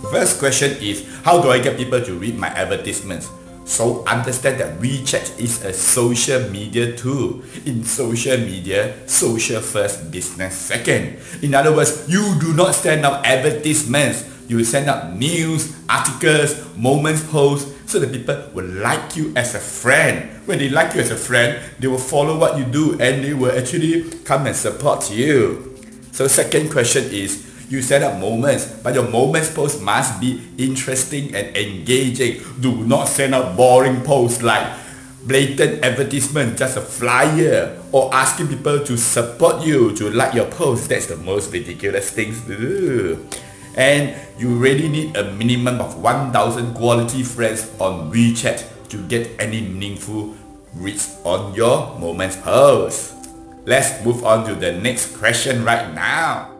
First question is, how do I get people to read my advertisements? So understand that WeChat is a social media tool. In social media, social first, business second. In other words, you do not send out advertisements. You send out news, articles, moments posts, so that people will like you as a friend. When they like you as a friend, they will follow what you do and they will actually come and support you. So second question is, you set up moments, but your moments post must be interesting and engaging. Do not send out boring posts like blatant advertisement, just a flyer, or asking people to support you, to like your post. That's the most ridiculous things to do. And you really need a minimum of 1,000 quality friends on WeChat to get any meaningful reach on your moments post. Let's move on to the next question right now.